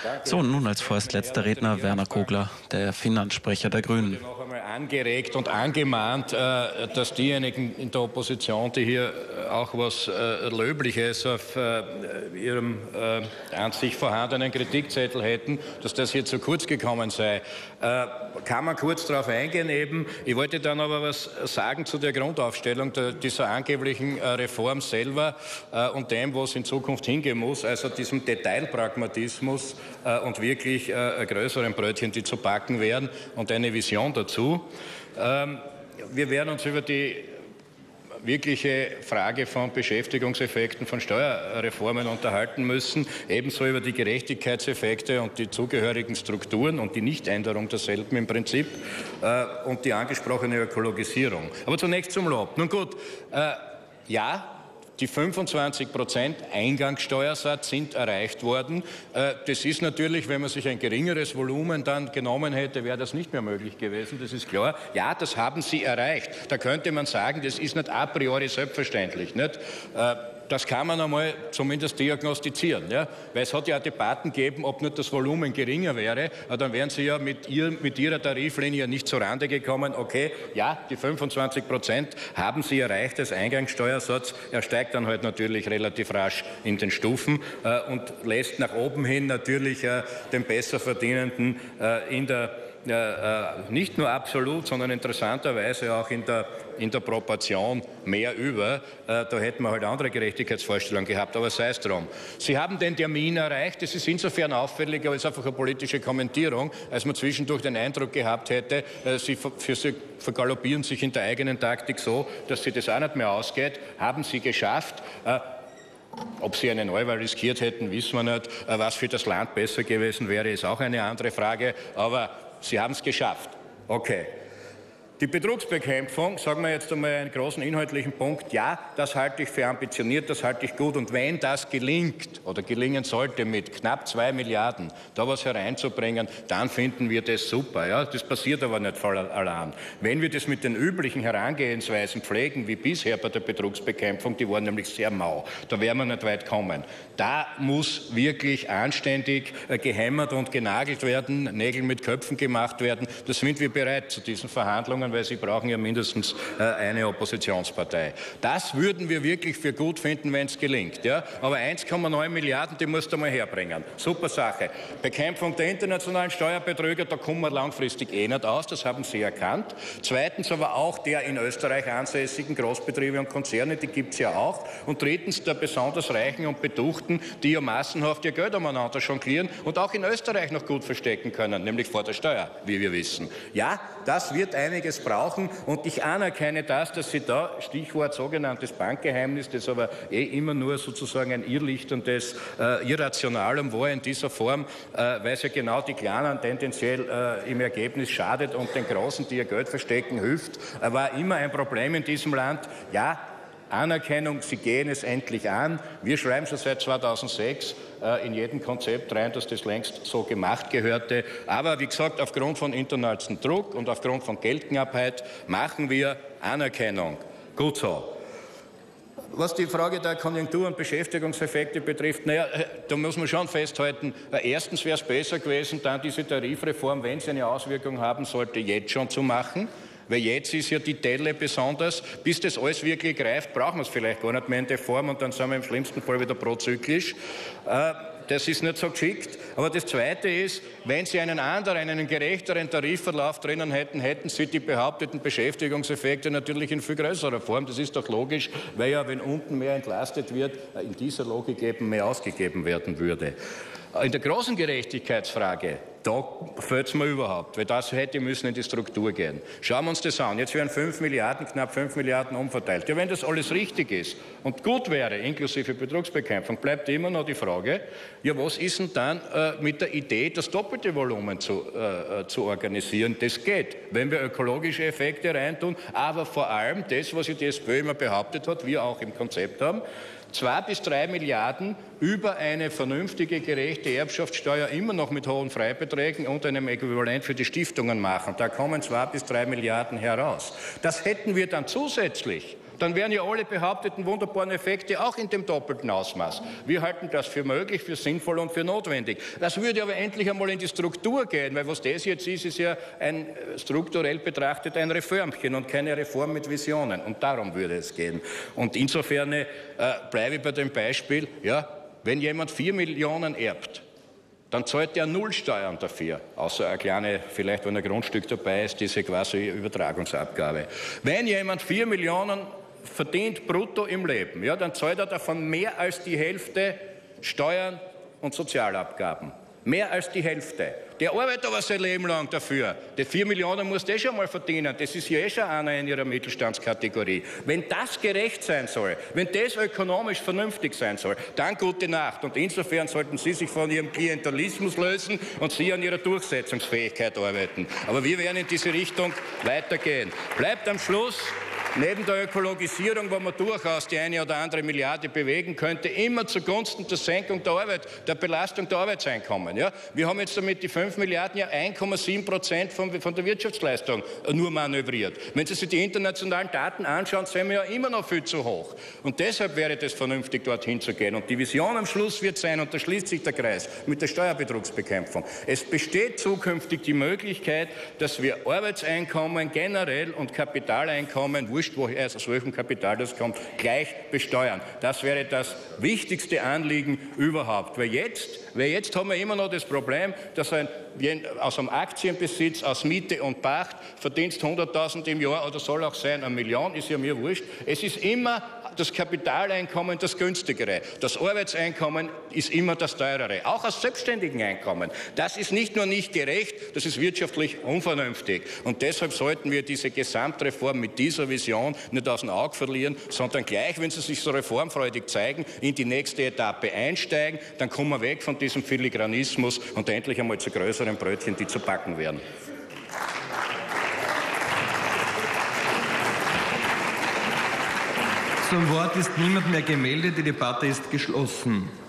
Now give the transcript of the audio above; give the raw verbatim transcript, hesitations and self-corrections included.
So, nun als vorerst letzter Redner Werner Kogler, der Finanzsprecher der Grünen. Noch einmal angeregt und angemahnt, dass diejenigen in der Opposition, die hier auch was Löbliches auf ihrem an sich vorhandenen Kritikzettel hätten, dass das hier zu kurz gekommen sei. Kann man kurz darauf eingehen eben. Ich wollte dann aber was sagen zu der Grundaufstellung dieser angeblichen Reform selber und dem, wo es in Zukunft hingehen muss, also diesem Detailpragmatismus und wirklich größeren Brötchen, die zu backen wären und eine Vision dazu. Wir werden uns über die wirkliche Frage von Beschäftigungseffekten von Steuerreformen unterhalten müssen, ebenso über die Gerechtigkeitseffekte und die zugehörigen Strukturen und die Nichtänderung derselben im Prinzip äh, und die angesprochene Ökologisierung. Aber zunächst zum Lob. Nun gut, äh, ja, die fünfundzwanzig Prozent Eingangssteuersatz sind erreicht worden. Das ist natürlich, wenn man sich ein geringeres Volumen dann genommen hätte, wäre das nicht mehr möglich gewesen, das ist klar. Ja, das haben Sie erreicht. Da könnte man sagen, das ist nicht a priori selbstverständlich. Nicht? Das kann man einmal zumindest diagnostizieren, ja? Weil es hat ja Debatten gegeben, ob nicht das Volumen geringer wäre, dann wären Sie ja mit, ihr, mit Ihrer Tariflinie nicht zur Rande gekommen. Okay, ja, die fünfundzwanzig Prozent haben Sie erreicht als Eingangssteuersatz. Er steigt dann halt natürlich relativ rasch in den Stufen äh, und lässt nach oben hin natürlich äh, den Besserverdienenden äh, in der Ja, äh, nicht nur absolut, sondern interessanterweise auch in der, in der Proportion mehr über. Äh, da hätten wir halt andere Gerechtigkeitsvorstellungen gehabt, aber sei es drum. Sie haben den Termin erreicht. Das ist insofern auffällig, aber es ist einfach eine politische Kommentierung, als man zwischendurch den Eindruck gehabt hätte, äh, Sie, für Sie vergaloppieren sich in der eigenen Taktik so, dass Sie das auch nicht mehr ausgeht. Haben Sie geschafft. Äh, Ob Sie eine Neuwahl riskiert hätten, wissen wir nicht. Äh, was für das Land besser gewesen wäre, ist auch eine andere Frage. Aber Sie haben es geschafft. Okay. Die Betrugsbekämpfung, sagen wir jetzt einmal einen großen inhaltlichen Punkt, ja, das halte ich für ambitioniert, das halte ich gut. Und wenn das gelingt oder gelingen sollte, mit knapp zwei Milliarden da was hereinzubringen, dann finden wir das super. Ja? Das passiert aber nicht voll allein. Wenn wir das mit den üblichen Herangehensweisen pflegen, wie bisher bei der Betrugsbekämpfung, die waren nämlich sehr mau, da werden wir nicht weit kommen. Da muss wirklich anständig äh, gehämmert und genagelt werden, Nägel mit Köpfen gemacht werden. Da sind wir bereit zu diesen Verhandlungen, weil Sie brauchen ja mindestens äh, eine Oppositionspartei. Das würden wir wirklich für gut finden, wenn es gelingt. Ja? Aber eins Komma neun Milliarden, die musst du mal herbringen. Super Sache. Bekämpfung der internationalen Steuerbetrüger, da kommen wir langfristig eh nicht aus, das haben Sie erkannt. Zweitens aber auch der in Österreich ansässigen Großbetriebe und Konzerne, die gibt es ja auch. Und drittens der besonders Reichen und Betuchten, die ja massenhaft ihr Geld umeinander jonglieren und auch in Österreich noch gut verstecken können, nämlich vor der Steuer, wie wir wissen. Ja, das wird einiges brauchen und ich anerkenne das, dass Sie da, Stichwort sogenanntes Bankgeheimnis, das aber eh immer nur sozusagen ein irrlichterndes äh, Irrationalum war in dieser Form, äh, weil es ja genau die Kleinen tendenziell äh, im Ergebnis schadet und den Großen, die ihr Geld verstecken, hilft, äh, war immer ein Problem in diesem Land. Ja, Anerkennung, Sie gehen es endlich an. Wir schreiben schon seit zweitausendsechs äh, in jedem Konzept rein, dass das längst so gemacht gehörte. Aber wie gesagt, aufgrund von internationalem Druck und aufgrund von Geldknappheit machen wir Anerkennung. Gut so. Was die Frage der Konjunktur- und Beschäftigungseffekte betrifft, naja, da muss man schon festhalten, erstens wäre es besser gewesen, dann diese Tarifreform, wenn sie eine Auswirkung haben sollte, jetzt schon zu machen. Weil jetzt ist ja die Delle besonders, bis das alles wirklich greift, brauchen wir es vielleicht gar nicht mehr in der Form und dann sind wir im schlimmsten Fall wieder prozyklisch. Das ist nicht so geschickt. Aber das Zweite ist, wenn Sie einen anderen, einen gerechteren Tarifverlauf drinnen hätten, hätten Sie die behaupteten Beschäftigungseffekte natürlich in viel größerer Form. Das ist doch logisch, weil ja, wenn unten mehr entlastet wird, in dieser Logik eben mehr ausgegeben werden würde. In der großen Gerechtigkeitsfrage, da fällt es mir überhaupt, weil das hätte müssen in die Struktur gehen. Schauen wir uns das an. Jetzt werden fünf Milliarden, knapp fünf Milliarden umverteilt. Ja, wenn das alles richtig ist und gut wäre, inklusive Betrugsbekämpfung, bleibt immer noch die Frage, ja, was ist denn dann äh, mit der Idee, das doppelte Volumen zu, äh, zu organisieren? Das geht, wenn wir ökologische Effekte reintun, aber vor allem das, was die SPÖ immer behauptet hat, wir auch im Konzept haben, zwei bis drei Milliarden über eine vernünftige, gerechte Erbschaftssteuer immer noch mit hohen Freibeträgen und einem Äquivalent für die Stiftungen machen. Da kommen zwei bis drei Milliarden heraus. Das hätten wir dann zusätzlich Dann wären ja alle behaupteten wunderbaren Effekte auch in dem doppelten Ausmaß. Wir halten das für möglich, für sinnvoll und für notwendig. Das würde aber endlich einmal in die Struktur gehen, weil was das jetzt ist, ist ja ein, strukturell betrachtet ein Reformchen und keine Reform mit Visionen. Und darum würde es gehen. Und insofern äh, bleibe ich bei dem Beispiel, ja, wenn jemand vier Millionen erbt, dann zahlt er null Steuern dafür, außer eine kleine, vielleicht wenn ein Grundstück dabei ist, diese quasi Übertragungsabgabe. Wenn jemand vier Millionen verdient brutto im Leben, ja, dann zahlt er davon mehr als die Hälfte Steuern und Sozialabgaben. Mehr als die Hälfte. Der arbeitet aber sein Leben lang dafür. Die vier Millionen muss der schon mal verdienen. Das ist ja eh schon einer in ihrer Mittelstandskategorie. Wenn das gerecht sein soll, wenn das ökonomisch vernünftig sein soll, dann gute Nacht. Und insofern sollten Sie sich von Ihrem Klientelismus lösen und Sie an Ihrer Durchsetzungsfähigkeit arbeiten. Aber wir werden in diese Richtung weitergehen. Bleibt am Schluss neben der Ökologisierung, wo man durchaus die eine oder andere Milliarde bewegen könnte, immer zugunsten der Senkung der Arbeit, der Belastung der Arbeitseinkommen. Ja? Wir haben jetzt damit die fünf Milliarden ja eins Komma sieben Prozent von, von der Wirtschaftsleistung nur manövriert. Wenn Sie sich die internationalen Daten anschauen, sind wir ja immer noch viel zu hoch. Und deshalb wäre es vernünftig, dorthin zu gehen. Und die Vision am Schluss wird sein, und da schließt sich der Kreis, mit der Steuerbetrugsbekämpfung. Es besteht zukünftig die Möglichkeit, dass wir Arbeitseinkommen generell und Kapitaleinkommen, wurscht woher aus welchem Kapital das kommt, gleich besteuern. Das wäre das wichtigste Anliegen überhaupt. Weil jetzt, weil jetzt haben wir immer noch das Problem, dass ein, aus einem Aktienbesitz, aus Miete und Pacht verdienst hunderttausend im Jahr oder soll auch sein, eine Million, ist ja mir wurscht. Es ist immer das Kapitaleinkommen das günstigere. Das Arbeitseinkommen ist immer das teurere. Auch aus selbstständigen Einkommen. Das ist nicht nur nicht gerecht, das ist wirtschaftlich unvernünftig. Und deshalb sollten wir diese Gesamtreform mit dieser Vision nicht aus dem Auge verlieren, sondern gleich, wenn sie sich so reformfreudig zeigen, in die nächste Etappe einsteigen. Dann kommen wir weg von diesem Filigranismus und endlich einmal zu größeren Brötchen, die zu backen werden. Zum Wort ist niemand mehr gemeldet. Die Debatte ist geschlossen.